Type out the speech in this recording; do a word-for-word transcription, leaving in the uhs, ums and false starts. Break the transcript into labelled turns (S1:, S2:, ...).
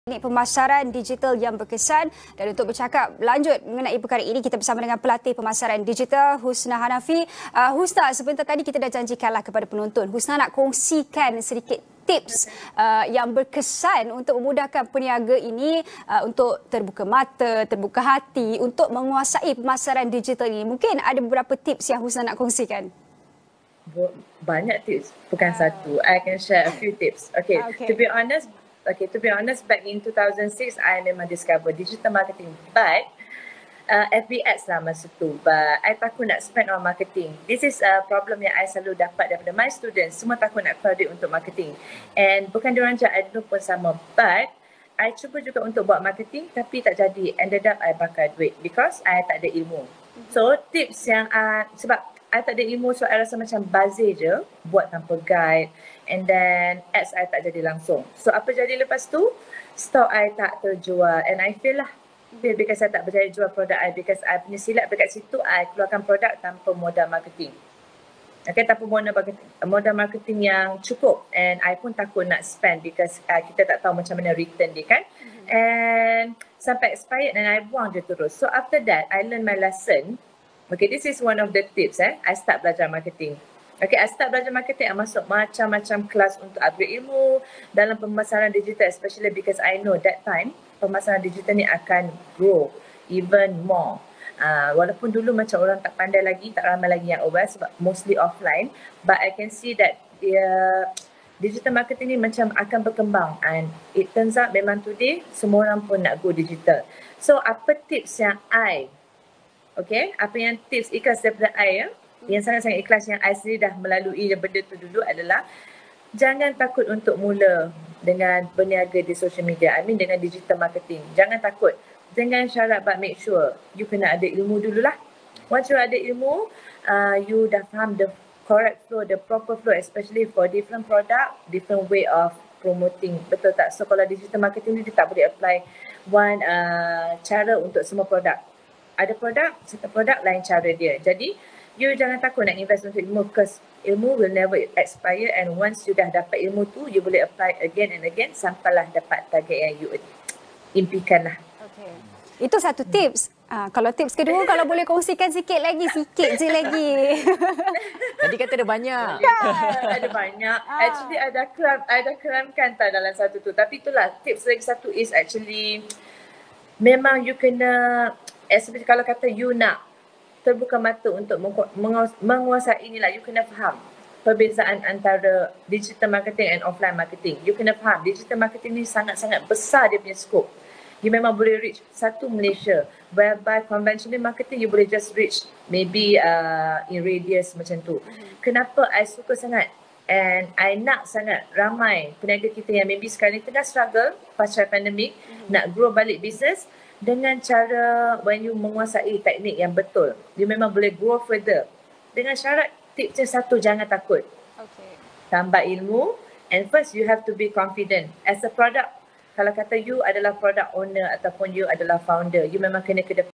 S1: Teknik pemasaran digital yang berkesan. Dan untuk bercakap lanjut mengenai perkara ini, kita bersama dengan pelatih pemasaran digital Husna Hanafi. Uh, Husna, sebentar tadi kita dah janjikanlah kepada penonton, Husna nak kongsikan sedikit tips uh, yang berkesan untuk memudahkan peniaga ini uh, untuk terbuka mata, terbuka hati untuk menguasai pemasaran digital ini. Mungkin ada beberapa tips yang Husna nak kongsikan.
S2: Banyak tips, bukan uh, satu. I can share a few tips. Okay, okay. to be honest, Okay, to be honest, back in two thousand six, I memang discover digital marketing. But uh, F B ads lah masa tu. But I takut nak spend on marketing. This is a problem yang I selalu dapat daripada my students. Semua takut nak keluar duit untuk marketing. And bukan diorang je, I dulu pun sama. But I cuba juga untuk buat marketing tapi tak jadi. Ended up I bakar duit because I tak ada ilmu. So tips yang uh, sebab I tak ada ilmu, so I rasa macam bazir je, buat tanpa guide, and then ads I tak jadi langsung. So apa jadi lepas tu? Stock I tak terjual, and I feel lah, feel because I tak berjaya jual produk I, because I punya silap dekat situ, I keluarkan produk tanpa modal marketing. Okay, tanpa modal marketing, modal marketing yang cukup, and I pun takut nak spend because uh, kita tak tahu macam mana return dia kan. Mm-hmm. And sampai expired, and I buang je terus. So after that, I learn my lesson. Okay, this is one of the tips eh. I start belajar marketing. Okay, I start belajar marketing. I masuk macam-macam kelas untuk upgrade ilmu dalam pemasaran digital, especially because I know that time pemasaran digital ni akan grow even more. Uh, walaupun dulu macam orang tak pandai lagi, tak ramai lagi yang aware sebab mostly offline. But I can see that dia, digital marketing ni macam akan berkembang, and it turns out memang today semua orang pun nak go digital. So apa tips yang I Okay, apa yang tips ikhlas daripada I ya, yang sangat-sangat ikhlas yang I sendiri dah melalui benda tu dulu adalah jangan takut untuk mula dengan berniaga di social media. I mean dengan digital marketing. Jangan takut. Dengan syarat but make sure you kena ada ilmu dululah. Once you ada ilmu, uh, you dah faham the correct flow, the proper flow, especially for different product, different way of promoting. Betul tak? So kalau digital marketing ni dia tak boleh apply one uh, cara untuk semua produk. Ada produk, satu produk lain cara dia. Jadi, you jangan takut nak invest untuk ilmu because ilmu will never expire, and once you dah dapat ilmu tu, you boleh apply again and again sampailah dapat target yang you impikan lah. Okay.
S1: Itu satu tips. Ha, kalau tips kedua, kalau boleh kongsikan sikit lagi, sikit je lagi.
S3: Tadi kata ada banyak.
S2: Yeah, ada banyak. Actually, ada keram, ada keramkan tak dalam satu tu. Tapi itulah, tips lagi satu is actually, memang you kena, especially kalau kata you nak terbuka mata untuk menguasai inilah, you kena faham perbezaan antara digital marketing and offline marketing. You kena faham digital marketing ni sangat-sangat besar dia punya scope. You memang boleh reach satu Malaysia, whereby conventional marketing you boleh just reach maybe uh, in radius macam tu. Kenapa I suka sangat and I nak sangat ramai peniaga kita yang maybe sekarang ni tengah struggle pasca pandemik, mm-hmm. nak grow balik business dengan cara when you menguasai teknik yang betul, you memang boleh grow further. Dengan syarat tipsnya satu, jangan takut. Okay. Tambah ilmu, and first you have to be confident. As a product, kalau kata you adalah product owner ataupun you adalah founder, you memang kena ke depan.